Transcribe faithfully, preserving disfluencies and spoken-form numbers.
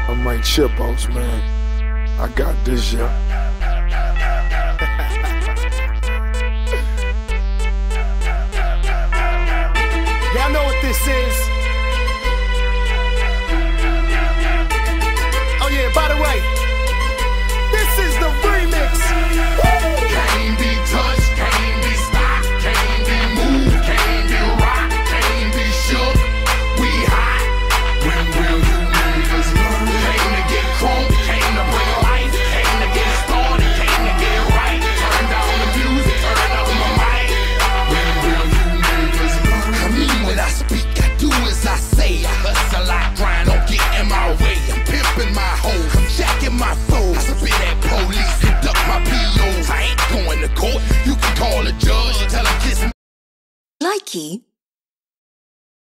I'm Mike Chipos, man. I got this, yeah. Y'all know what this is.